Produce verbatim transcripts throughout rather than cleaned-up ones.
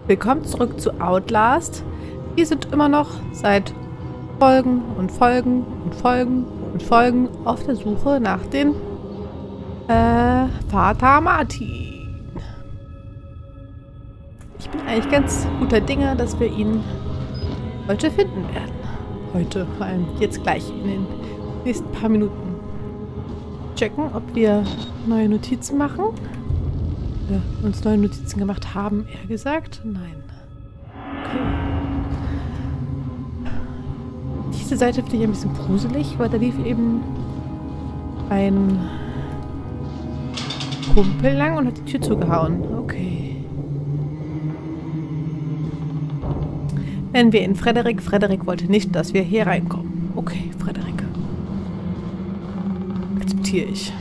Willkommen zurück zu Outlast. Wir sind immer noch seit Folgen und Folgen und Folgen und Folgen auf der Suche nach dem äh, Vater Martin. Ich bin eigentlich ganz guter Dinge, dass wir ihn heute finden werden. Heute, vor allem jetzt gleich in den nächsten paar Minuten. Checken, ob wir neue Notizen machen. Wir uns neue Notizen gemacht haben, eher gesagt. Nein. Okay. Diese Seite finde ich ein bisschen gruselig, weil da lief eben ein Kumpel lang und hat die Tür zugehauen. Okay. Nennen wir ihn Frederik. Frederik wollte nicht, dass wir hier reinkommen. Okay, Frederik. Akzeptiere ich.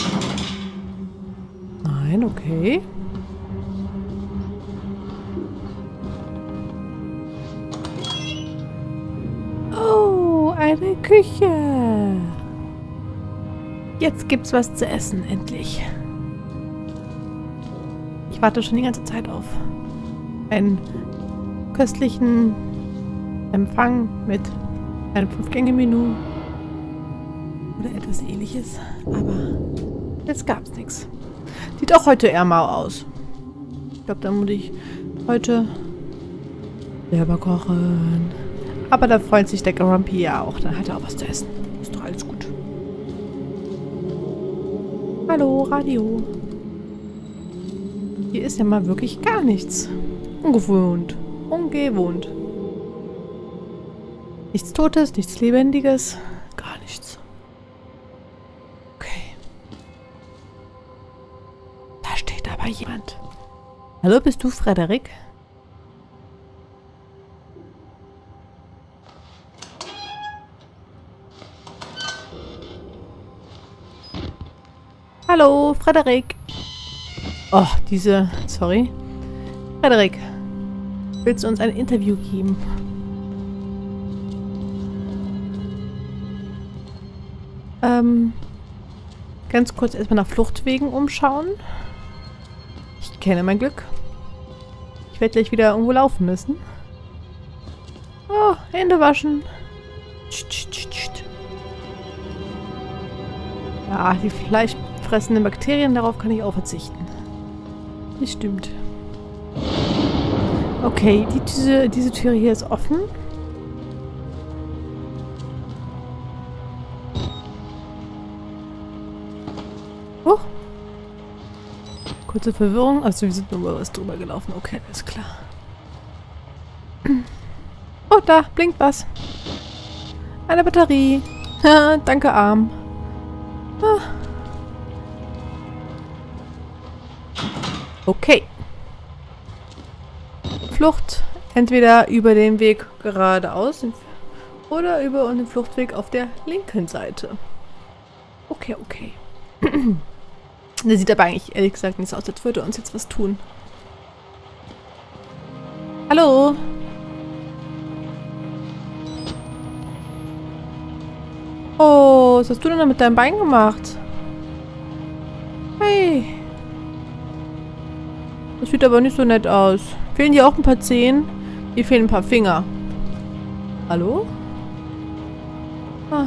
Nein, okay. Oh, eine Küche. Jetzt gibt's was zu essen, endlich. Ich warte schon die ganze Zeit auf einen köstlichen Empfang mit einem Fünf-Gänge-Menü oder etwas Ähnliches, aber jetzt gab's nichts. Sieht auch heute eher mau aus. Ich glaube, da muss ich heute selber kochen. Aber da freut sich der Grumpy ja auch. Dann hat er auch was zu essen. Ist doch alles gut. Hallo, Radio. Hier ist ja mal wirklich gar nichts. Ungewohnt. Ungewohnt. Nichts Totes, nichts Lebendiges. Gar nichts. Okay. Da steht aber jemand. Hallo, bist du Frederik? Hallo, Frederik. Oh, diese... Sorry. Frederik. Willst du uns ein Interview geben? Ähm... Ganz kurz erstmal nach Fluchtwegen umschauen. Ich kenne mein Glück. Ich werde gleich wieder irgendwo laufen müssen. Oh, Hände waschen. Ja, die fleischfressenden Bakterien, darauf kann ich auch verzichten. Das stimmt. Okay, die, diese, diese Tür hier ist offen. Oh. Kurze Verwirrung. Also wir sind nur mal was drüber gelaufen. Okay, alles klar. Oh, da blinkt was. Eine Batterie. Danke, Arm. Ah. Okay. Flucht entweder über den Weg geradeaus oder über den Fluchtweg auf der linken Seite. Okay, okay. Der sieht aber eigentlich ehrlich gesagt nicht so aus, als würde er uns jetzt was tun. Hallo? Oh, was hast du denn da mit deinem Bein gemacht? Hey. Das sieht aber nicht so nett aus. Fehlen dir auch ein paar Zehen? Hier fehlen ein paar Finger. Hallo? Ah.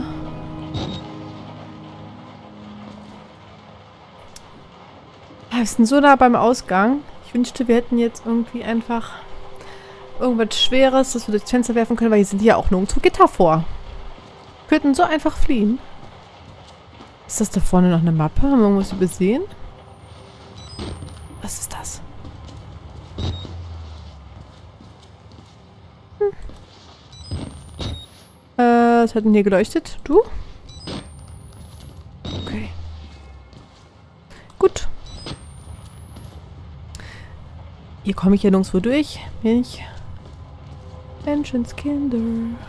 Wir sind so nah beim Ausgang. Ich wünschte, wir hätten jetzt irgendwie einfach irgendwas Schweres, das wir durchs Fenster werfen können, weil hier sind ja auch nirgendwo Gitter vor. Wir könnten so einfach fliehen. Ist das da vorne noch eine Mappe? Haben wir irgendwas übersehen? Was ist das? Hm. Äh, was hat denn hier geleuchtet? Du? Okay. Gut. Hier komme ich ja nirgendwo durch. Milch. Menschenskinder.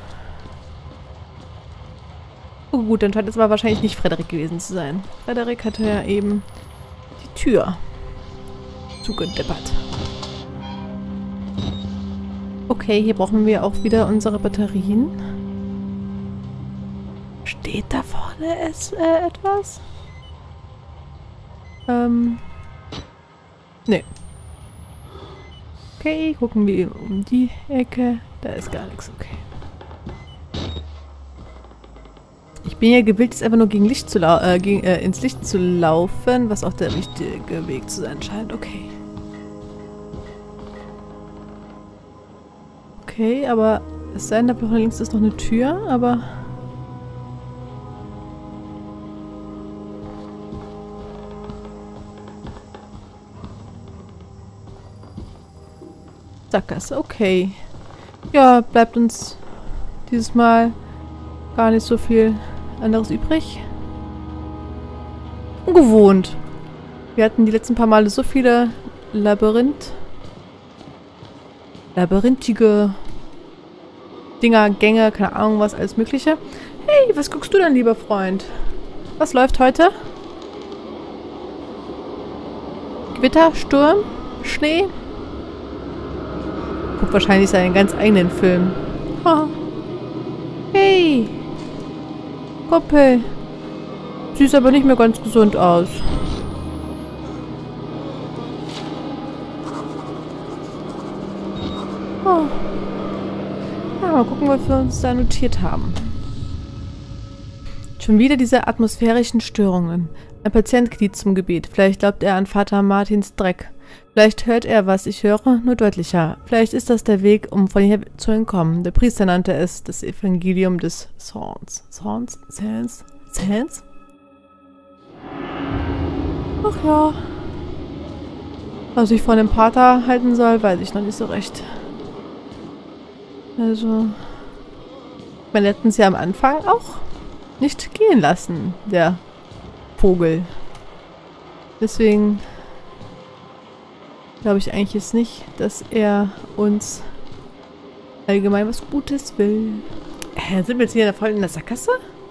Oh gut, dann scheint es aber wahrscheinlich nicht Frederik gewesen zu sein. Frederik hatte ja eben die Tür zugedeppert. Okay, hier brauchen wir auch wieder unsere Batterien. Steht da vorne es, äh, etwas? Ähm. Nee. Okay. okay. Gucken wir um die Ecke. Da ist gar nichts, okay. Ich bin ja gewillt, jetzt einfach nur gegen Licht zu lau äh, gegen, äh, ins Licht zu laufen, was auch der richtige Weg zu sein scheint. Okay. Okay, aber es sei denn, da links ist noch eine Tür, aber... Sackgasse, okay. Ja, bleibt uns dieses Mal gar nicht so viel anderes übrig. Ungewohnt. Wir hatten die letzten paar Male so viele Labyrinth... Labyrinthige Dinger, Gänge, keine Ahnung was, alles mögliche. Hey, was guckst du denn, lieber Freund? Was läuft heute? Gewitter, Sturm, Schnee? Guckt wahrscheinlich seinen ganz eigenen Film. Ha. Hey! Kumpel! Siehst aber nicht mehr ganz gesund aus. Oh. Ja, mal gucken, was wir uns da notiert haben. Schon wieder diese atmosphärischen Störungen. Ein Patient kniet zum Gebet. Vielleicht glaubt er an Vater Martins Dreck. Vielleicht hört er, was ich höre, nur deutlicher. Vielleicht ist das der Weg, um von hier zu entkommen. Der Priester nannte es das Evangelium des Zorns. Zorns? Sans? Sans? Ach ja. Was ich von dem Pater halten soll, weiß ich noch nicht so recht. Also... Man hätten sie am Anfang auch nicht gehen lassen, der Vogel. Deswegen... glaube ich eigentlich jetzt nicht, dass er uns allgemein was Gutes will. Äh, sind wir jetzt hier voll in der Sackgasse?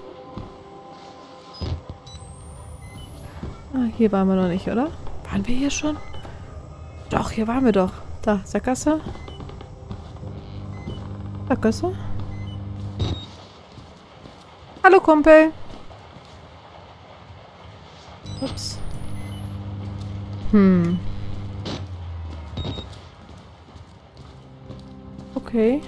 Ah, hier waren wir noch nicht, oder? Waren wir hier schon? Doch, hier waren wir doch. Da, Sackgasse. Sackgasse. Hallo, Kumpel. Ups. Hm. Okay.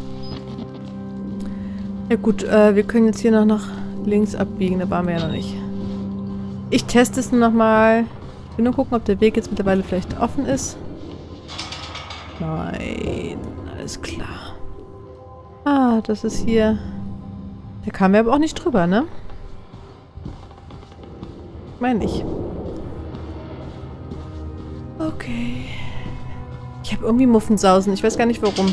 Ja gut, äh, wir können jetzt hier noch nach links abbiegen. Da waren wir ja noch nicht. Ich teste es nochmal. Ich will nur gucken, ob der Weg jetzt mittlerweile vielleicht offen ist. Nein, alles klar. Ah, das ist hier... Da kamen wir aber auch nicht drüber, ne? Meine ich. Okay. Ich habe irgendwie Muffensausen. Ich weiß gar nicht warum.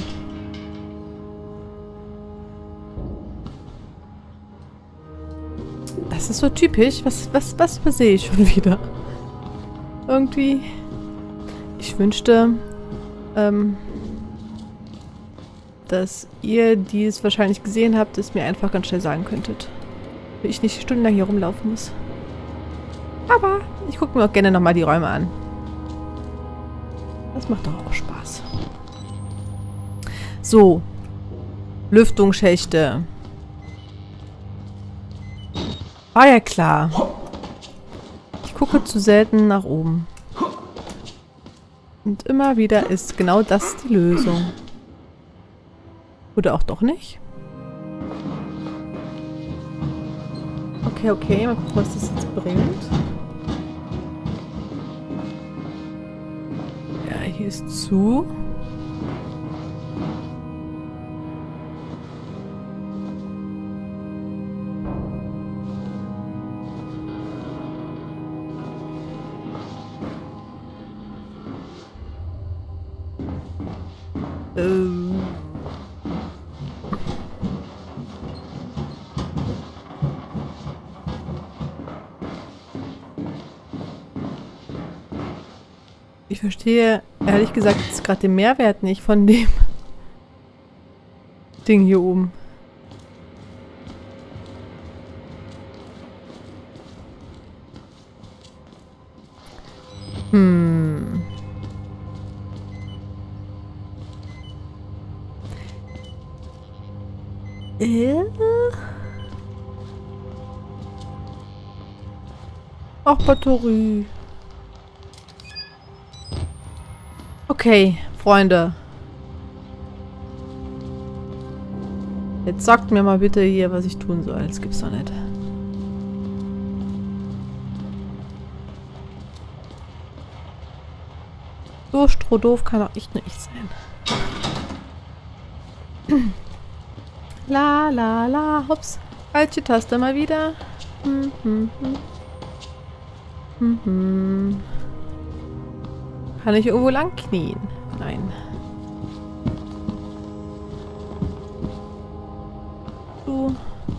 Das ist so typisch. Was, was, was übersehe ich schon wieder? Irgendwie. Ich wünschte, ähm, dass ihr, die es wahrscheinlich gesehen habt, es mir einfach ganz schnell sagen könntet. Wenn ich nicht stundenlang hier rumlaufen muss. Aber ich gucke mir auch gerne nochmal die Räume an. Das macht doch auch Spaß. So. Lüftungsschächte. War ja klar. Ich gucke zu selten nach oben. Und immer wieder ist genau das die Lösung. Oder auch doch nicht? Okay, okay. Mal gucken, was das jetzt bringt. Ja, hier ist zu. Ähm. Ich verstehe, ehrlich gesagt, jetzt gerade den Mehrwert nicht von dem Ding hier oben. Hm. Äh? Ach, Batterie. Okay, Freunde. Jetzt sagt mir mal bitte hier, was ich tun soll. Das gibt's doch nicht. So strohdoof kann doch echt nicht sein. La la la, hops. Falsche Taste mal wieder. Hm, hm, hm. Hm, hm. Kann ich irgendwo lang knien? Nein. Du.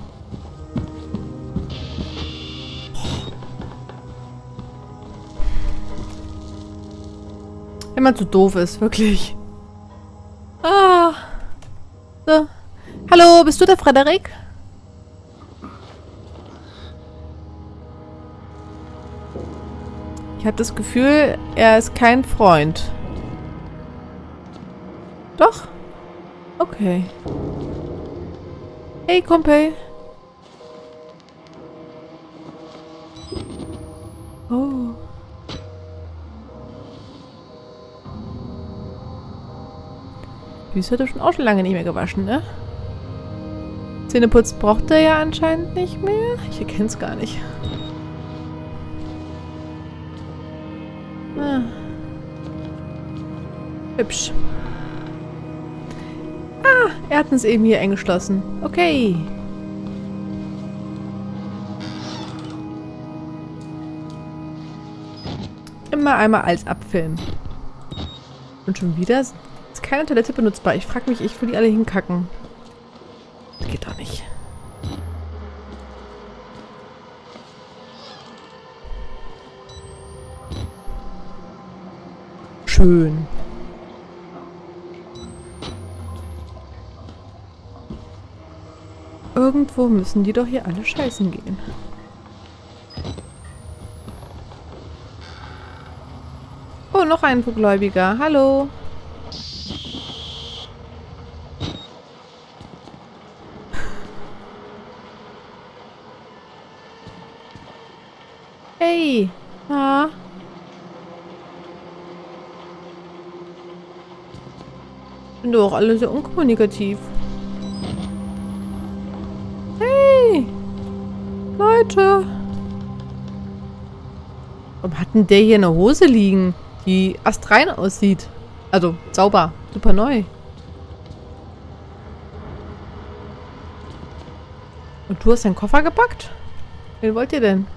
Wenn man zu doof ist, wirklich. Ah. So. Hallo, bist du der Frederik? Ich habe das Gefühl, er ist kein Freund. Doch? Okay. Hey, Kumpel. Oh. Füße hat er schon auch schon lange nicht mehr gewaschen, ne? Zähneputz braucht er ja anscheinend nicht mehr. Ich erkenne es gar nicht. Ah. Hübsch. Ah, er hat uns eben hier eingeschlossen. Okay. Immer einmal als abfilmen. Und schon wieder ist keine Toilette benutzbar. Ich frage mich, ich will die alle hinkacken. Das geht doch nicht. Schön. Irgendwo müssen die doch hier alle scheißen gehen. Oh, noch ein Gläubiger. Hallo. Hey. Ah. Sind doch alle sehr unkommunikativ. Hey. Leute. Warum hat denn der hier eine Hose liegen, die astrein aussieht? Also, sauber. Super neu. Und du hast deinen Koffer gepackt? Wen wollt ihr denn?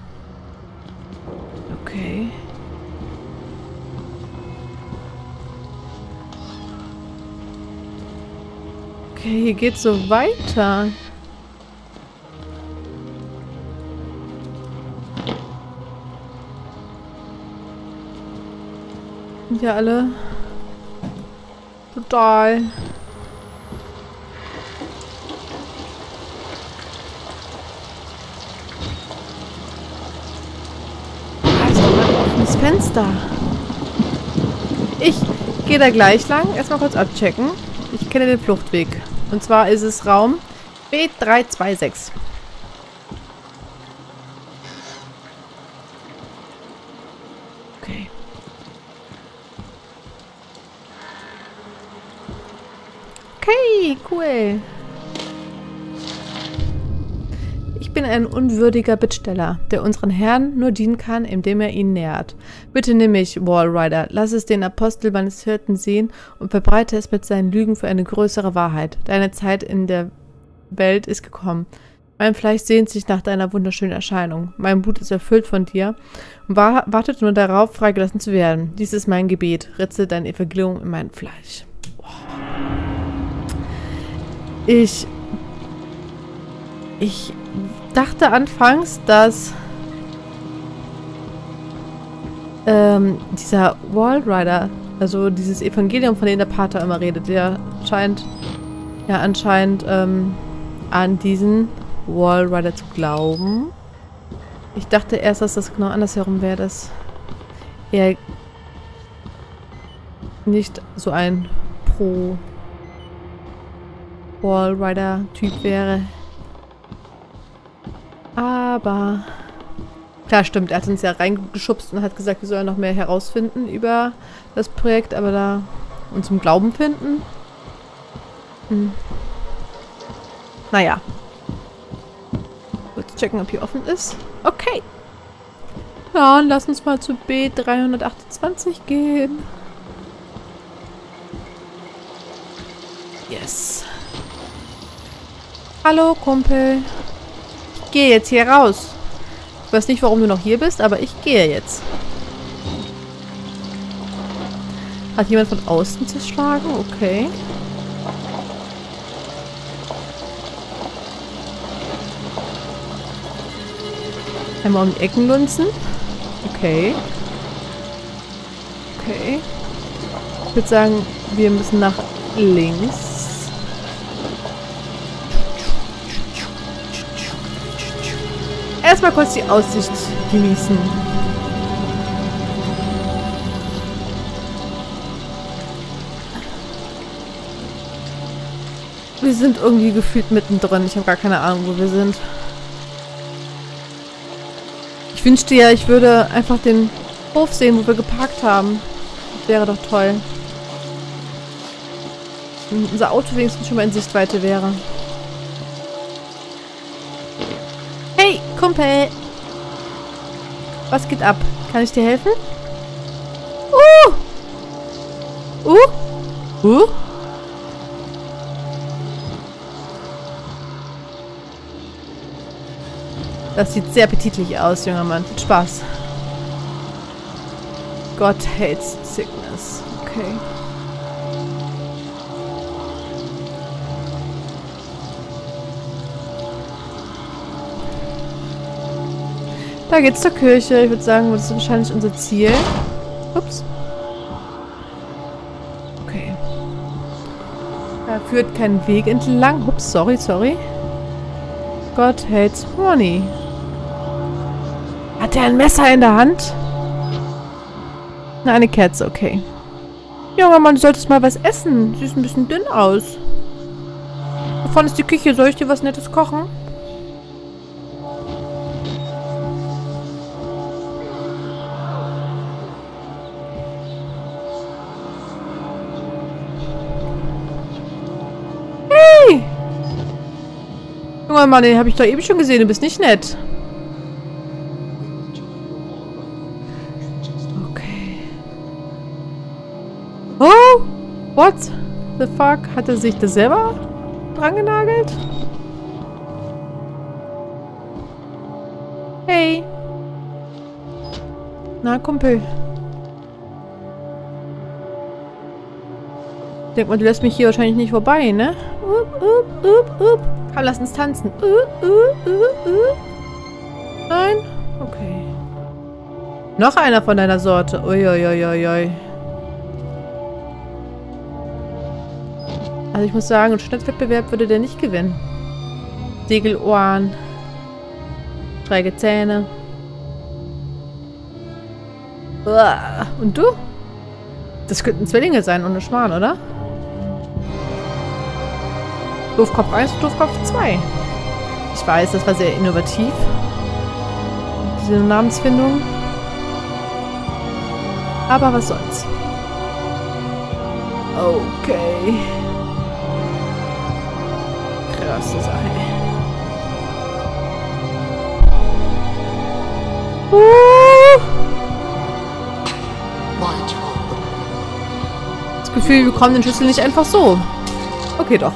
Okay. Okay, hier geht's so weiter. Sind ja alle total. Das Fenster. Ich gehe da gleich lang. Erstmal kurz abchecken. Ich kenne den Fluchtweg. Und zwar ist es Raum B drei zwei sechs. Okay. Okay, cool. Ich bin ein unwürdiger Bittsteller, der unseren Herrn nur dienen kann, indem er ihn nährt. Bitte nimm mich, Walrider, lass es den Apostel meines Hirten sehen und verbreite es mit seinen Lügen für eine größere Wahrheit. Deine Zeit in der Welt ist gekommen. Mein Fleisch sehnt sich nach deiner wunderschönen Erscheinung. Mein Blut ist erfüllt von dir und wa wartet nur darauf, freigelassen zu werden. Dies ist mein Gebet. Ritze dein Evangelium in mein Fleisch. Oh. Ich... Ich... dachte anfangs, dass ähm, dieser Walrider, also dieses Evangelium, von dem der Pater immer redet, der scheint ja anscheinend ähm, an diesen Walrider zu glauben. Ich dachte erst, dass das genau andersherum wäre, dass er nicht so ein Pro-Walrider-Typ wäre. Aber... Klar, stimmt. Er hat uns ja reingeschubst und hat gesagt, wir sollen noch mehr herausfinden über das Projekt. Aber da und zum Glauben finden. Hm. Naja. Kurz checken, ob hier offen ist. Okay. Ja, und lass uns mal zu B dreihundertachtundzwanzig gehen. Yes. Hallo, Kumpel. Ich gehe jetzt hier raus. Ich weiß nicht, warum du noch hier bist, aber ich gehe jetzt. Hat jemand von außen zerschlagen? Okay. Einmal um die Ecken lunzen. Okay. Okay. Ich würde sagen, wir müssen nach links. Erstmal kurz die Aussicht genießen. Wir sind irgendwie gefühlt mittendrin. Ich habe gar keine Ahnung, wo wir sind. Ich wünschte ja, ich würde einfach den Hof sehen, wo wir geparkt haben. Das wäre doch toll. Wenn unser Auto wenigstens schon mal in Sichtweite wäre. Hey, Kumpel! Was geht ab? Kann ich dir helfen? Uh! Uh! Uh! Das sieht sehr appetitlich aus, junger Mann. Viel Spaß. God hates sickness. Okay. Da geht's zur Kirche. Ich würde sagen, das ist wahrscheinlich unser Ziel. Ups. Okay. Da führt kein Weg entlang. Ups, sorry, sorry. God hates money. Hat er ein Messer in der Hand? Na, eine Kerze, okay. Junger Mann, du solltest mal was essen. Siehst ein bisschen dünn aus. Da vorne ist die Küche. Soll ich dir was Nettes kochen? Hey! Junger Mann, den habe ich doch eben schon gesehen. Du bist nicht nett. Oh! What the fuck? Hat er sich das selber dran genagelt? Hey! Na, Kumpel. Denk mal, du lässt mich hier wahrscheinlich nicht vorbei, ne? Up, up, up, up. Komm, lass uns tanzen. Uh, uh, uh, uh. Nein? Okay. Noch einer von deiner Sorte. Uiuiuiui. Ui, ui, ui. Also ich muss sagen, ein Schnittwettbewerb würde der nicht gewinnen. Segelohren. Schräge Zähne. Uah. Und du? Das könnten Zwillinge sein, ohne Schmarrn, oder? Doofkopf eins und Doofkopf zwei. Ich weiß, das war sehr innovativ. Diese Namensfindung. Aber was soll's. Okay. Krasse Sache. Uh. Das Gefühl, wir bekommen den Schlüssel nicht einfach so. Okay, doch.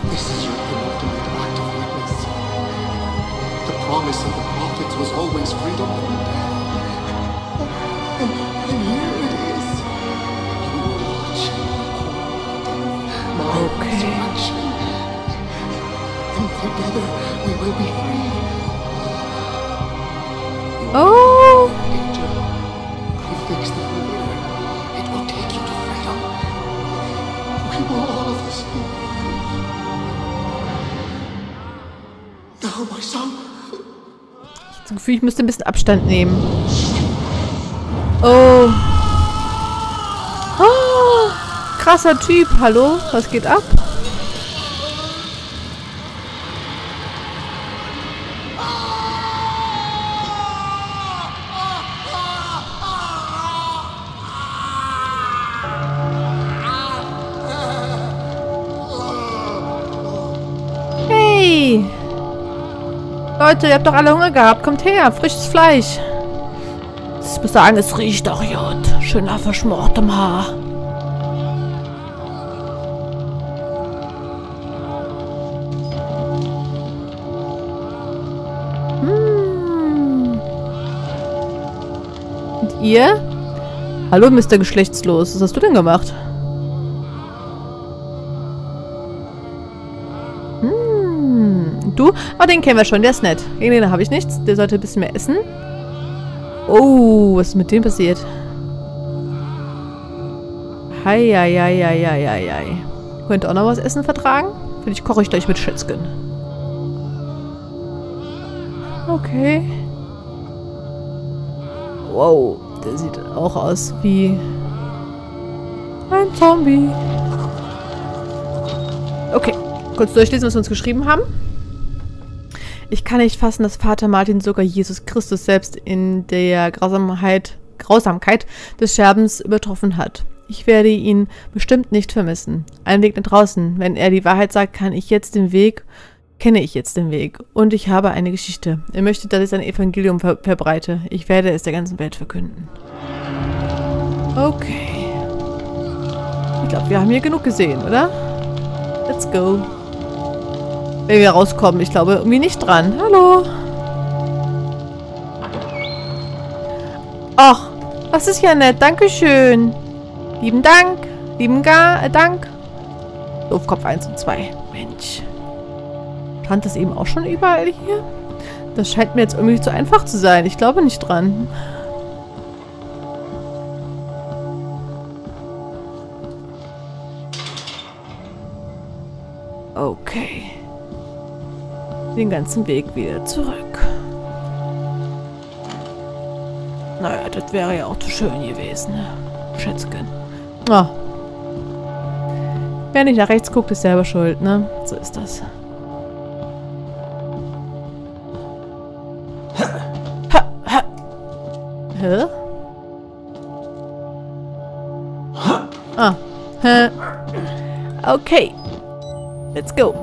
Okay. Oh. Ich habe das Gefühl, ich müsste ein bisschen Abstand nehmen. Oh. Oh. Krasser Typ. Hallo? Was geht ab? Zombie! Leute, ihr habt doch alle Hunger gehabt. Kommt her, frisches Fleisch. Ich muss sagen, es riecht doch gut. Schön nach verschmortem Haar. Hm. Und ihr? Hallo, Mister Geschlechtslos. Was hast du denn gemacht? Du? Oh, den kennen wir schon. Der ist nett. Gegen den habe ich nichts. Der sollte ein bisschen mehr essen. Oh, was ist mit dem passiert? Hei, hei, hei, hei, hei, hei, hei. Könnt ihr auch noch was essen vertragen? Vielleicht koche ich gleich mit Schätzchen. Okay. Wow, der sieht auch aus wie ein Zombie. Okay, kurz durchlesen, was wir uns geschrieben haben. Ich kann nicht fassen, dass Vater Martin sogar Jesus Christus selbst in der Grausamkeit, Grausamkeit des Sterbens übertroffen hat. Ich werde ihn bestimmt nicht vermissen. Ein Weg nach draußen. Wenn er die Wahrheit sagt, kann ich jetzt den Weg, kenne ich jetzt den Weg. Und ich habe eine Geschichte. Er möchte, dass ich sein Evangelium ver verbreite. Ich werde es der ganzen Welt verkünden. Okay. Ich glaube, wir haben hier genug gesehen, oder? Let's go. Wenn wir rauskommen, ich glaube irgendwie nicht dran. Hallo. Ach, das ist ja nett. Dankeschön. Lieben Dank. Lieben Ga äh, Dank. Doofkopf eins und zwei. Mensch. Stand das eben auch schon überall hier? Das scheint mir jetzt irgendwie zu einfach zu sein. Ich glaube nicht dran. Okay. Den ganzen Weg wieder zurück. Naja, das wäre ja auch zu schön gewesen, ne? Schätzchen. Ah. Wer nicht nach rechts guckt, ist selber schuld, ne? So ist das. Ha, ha. Hä? Ah. Hä? Okay. Let's go.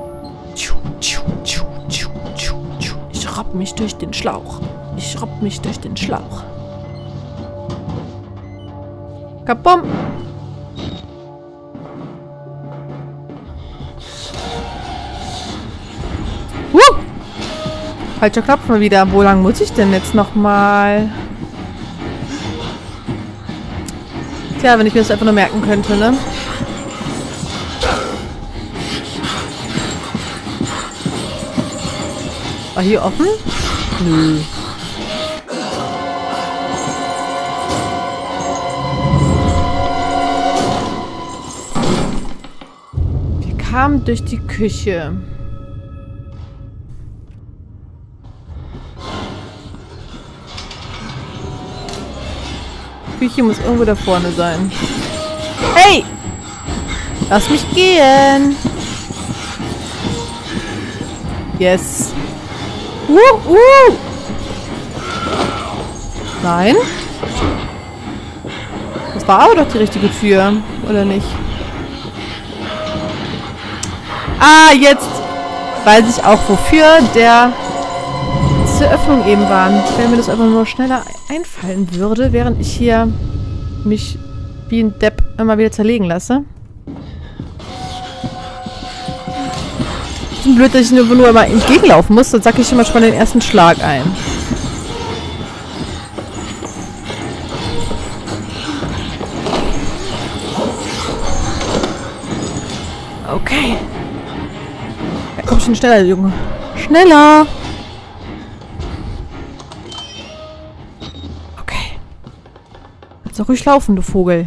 Ich rapp mich durch den Schlauch. Ich rapp mich durch den Schlauch. Kapum. Wuh! Falscher Knopf mal wieder. Wo lang muss ich denn jetzt nochmal? Tja, wenn ich mir das einfach nur merken könnte, ne? War hier offen? Nö. Wir kamen durch die Küche. Die Küche muss irgendwo da vorne sein. Hey! Lass mich gehen! Yes! Uh, uh. Nein. Das war aber doch die richtige Tür, oder nicht? Ah, jetzt weiß ich auch, wofür der diese Öffnung eben war. Wenn mir das einfach nur schneller einfallen würde, während ich hier mich wie ein Depp immer wieder zerlegen lasse. Blöd, dass ich nur, nur immer entgegenlaufen muss, dann sacke ich immer schon mal den ersten Schlag ein. Okay. Ja, komm schon schneller, Junge. Schneller! Okay. Kannst doch ruhig laufen, du Vogel.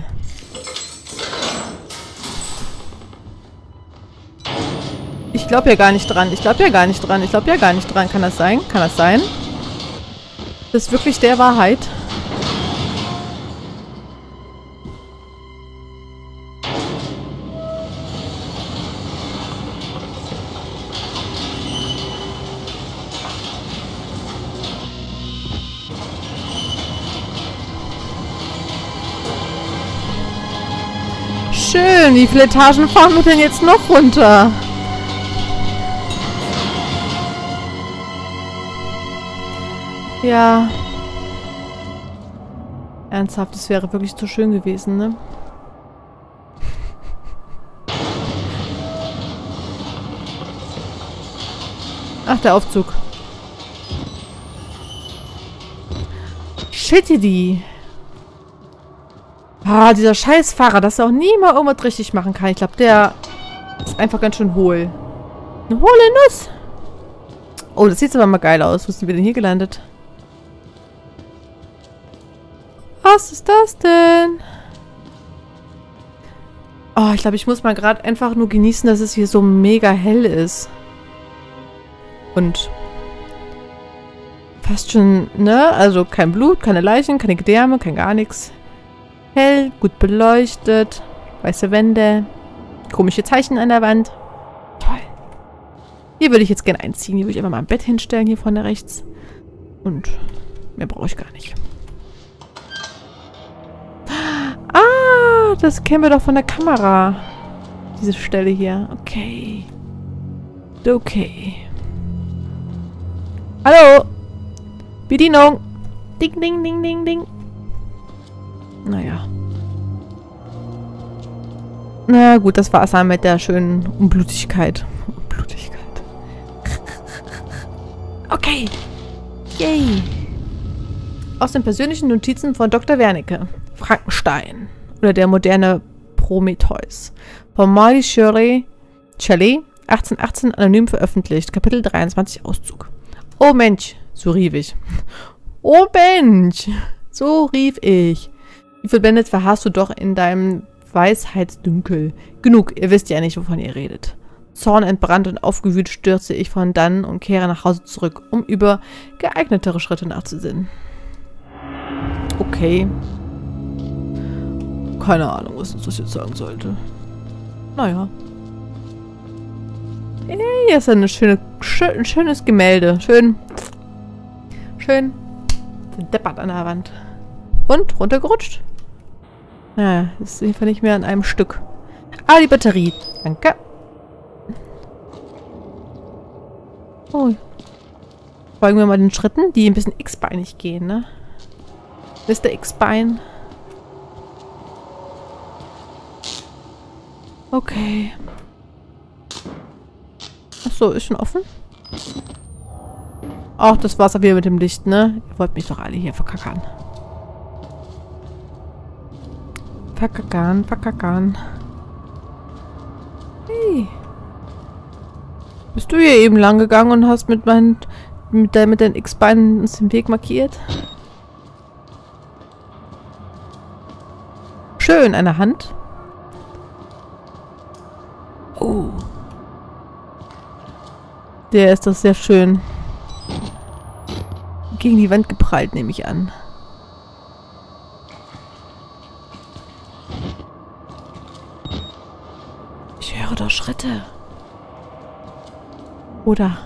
Ich glaube ja gar nicht dran. Ich glaube ja gar nicht dran. Ich glaube ja gar nicht dran. Kann das sein? Kann das sein? Das ist wirklich der Wahrheit. Schön. Wie viele Etagen fahren wir denn jetzt noch runter? Ja. Ernsthaft, das wäre wirklich zu schön gewesen, ne? Ach, der Aufzug. Shitty. Ah, dieser Scheißfahrer, dass er auch nie mal irgendwas richtig machen kann. Ich glaube, der ist einfach ganz schön hohl. Eine hohle Nuss. Oh, das sieht aber mal geil aus. Wo sind wir denn hier gelandet? Was ist das denn? Oh, ich glaube, ich muss mal gerade einfach nur genießen, dass es hier so mega hell ist. Und fast schon, ne? Also kein Blut, keine Leichen, keine Gedärme, kein gar nichts. Hell, gut beleuchtet, weiße Wände, komische Zeichen an der Wand. Toll. Hier würde ich jetzt gerne einziehen. Hier würde ich einfach mal ein Bett hinstellen, hier vorne rechts. Und mehr brauche ich gar nicht. Ah, das kennen wir doch von der Kamera. Diese Stelle hier. Okay. Okay. Hallo. Bedienung. Ding, ding, ding, ding, ding. Naja. Na gut, das war es dann mit der schönen Unblutigkeit. Unblutigkeit. Okay. Yay. Aus den persönlichen Notizen von Doktor Wernicke. Frankenstein. Oder der moderne Prometheus. Von Mary Shelley. Shelley. achtzehnhundertachtzehn anonym veröffentlicht. Kapitel dreiundzwanzig Auszug. Oh Mensch. So rief ich. Oh Mensch. So rief ich. Wie verblendet verharrst du doch in deinem Weisheitsdünkel. Genug, ihr wisst ja nicht, wovon ihr redet. Zornentbrannt und aufgewühlt stürze ich von dannen und kehre nach Hause zurück, um über geeignetere Schritte nachzusinnen. Okay. Keine Ahnung, was uns das jetzt sagen sollte. Naja. Hey, hier ist eine schöne, schön, ein schönes Gemälde. Schön. Schön. Deppert an der Wand. Und? Runtergerutscht? Naja, ist jedenfalls nicht mehr an einem Stück. Ah, die Batterie. Danke. Oh. Folgen wir mal den Schritten, die ein bisschen x-beinig gehen, ne? Mister X-Bein. Okay. Achso, ist schon offen? Ach, das war's aber wieder mit dem Licht, ne? Ihr wollt mich doch alle hier verkackern. Verkackern, verkackern. Hey. Bist du hier eben lang gegangen und hast mit meinen mit, dein, mit deinen X-Beinen uns den Weg markiert? Schön, eine Hand. Oh. Der ist doch sehr schön. Gegen die Wand geprallt, nehme ich an. Ich höre doch Schritte. Oder?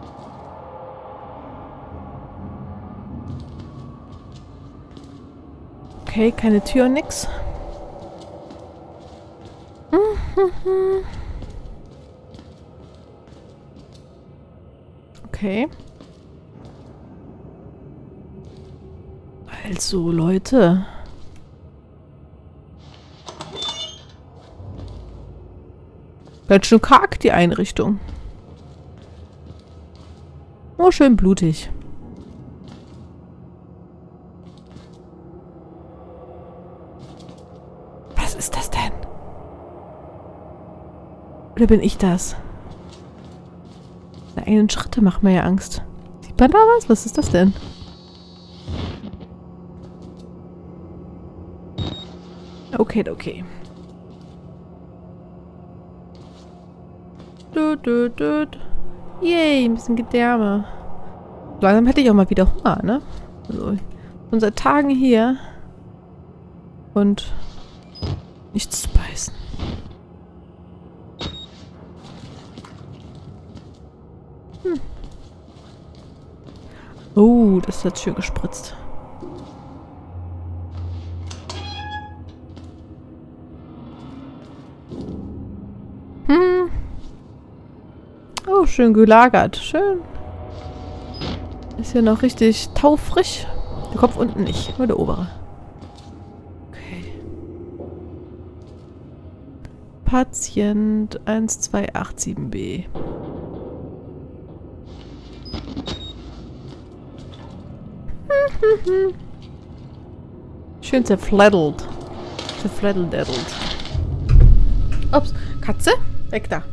Okay, keine Tür und nix. Okay. Also, Leute. Ganz schön karg, die Einrichtung. Oh, schön blutig. Was ist das denn? Oder bin ich das? Deine eigenen Schritte machen mir ja Angst. Sieht man da was? Was ist das denn? Okay, okay. Dut, dut, dut. Yay, ein bisschen Gedärme. Langsam hätte ich auch mal wieder Hunger, ne? Also, schon seit Tagen hier. Und nichts zu beißen. Hm. Oh, das hat schön gespritzt. Hm. Oh, schön gelagert. Schön. Ist ja noch richtig taufrisch. Der Kopf unten nicht, nur der obere. Okay. Patient eins zwei acht sieben b. Schön zerfleddelt. Zerfleddeldelt. Ups, Katze? Weg da.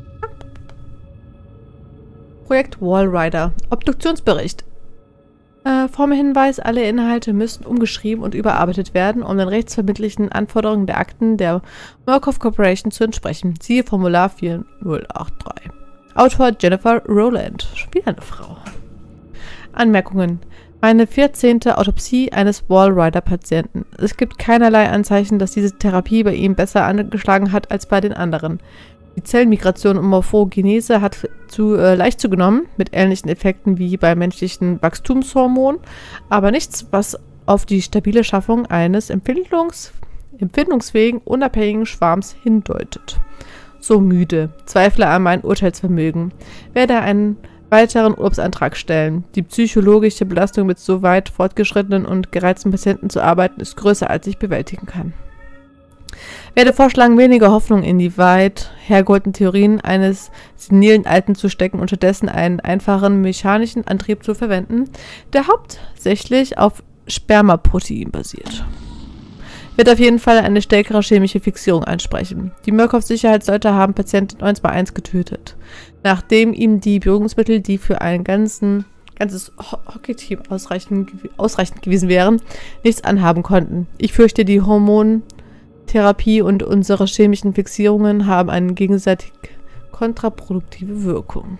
Projekt Walrider. Obduktionsbericht. Äh, Formhinweis, alle Inhalte müssen umgeschrieben und überarbeitet werden, um den rechtsverbindlichen Anforderungen der Akten der Murkoff Corporation zu entsprechen. Siehe Formular vier null acht drei. Autor Jennifer Rowland. Schon wieder eine Frau. Anmerkungen. Meine vierzehnte Autopsie eines Walrider-Patienten. Es gibt keinerlei Anzeichen, dass diese Therapie bei ihm besser angeschlagen hat als bei den anderen. Die Zellmigration und Morphogenese hat zu äh, leicht zugenommen, mit ähnlichen Effekten wie bei menschlichen Wachstumshormonen, aber nichts, was auf die stabile Schaffung eines empfindungs empfindungsfähigen, unabhängigen Schwarms hindeutet. So müde. Zweifle an mein Urteilsvermögen. Werde einen weiteren Urlaubsantrag stellen. Die psychologische Belastung mit so weit fortgeschrittenen und gereizten Patienten zu arbeiten, ist größer, als ich bewältigen kann. Werde vorschlagen, weniger Hoffnung in die weit hergeholten Theorien eines senilen Alten zu stecken und stattdessen einen einfachen mechanischen Antrieb zu verwenden, der hauptsächlich auf Spermaprotein basiert. Wird auf jeden Fall eine stärkere chemische Fixierung ansprechen. Die Murkoff-Sicherheitsleute haben Patient neun zwei eins getötet, nachdem ihm die Beruhigungsmittel, die für ein ganzen, ganzes Ho Hockeyteam ausreichend, ausreichend gewesen wären, nichts anhaben konnten. Ich fürchte, die Hormontherapie und unsere chemischen Fixierungen haben eine gegenseitig kontraproduktive Wirkung.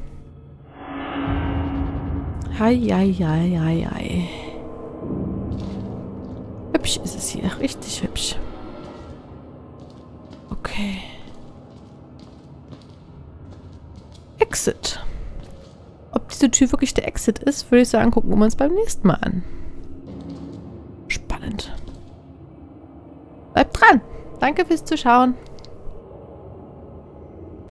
Hei, hei, hei, hei, hei. Hübsch ist es hier. Richtig hübsch. Okay. Exit. Ob diese Tür wirklich der Exit ist, würde ich sagen, gucken wir uns beim nächsten Mal an. Spannend. Bleibt dran. Danke fürs Zuschauen.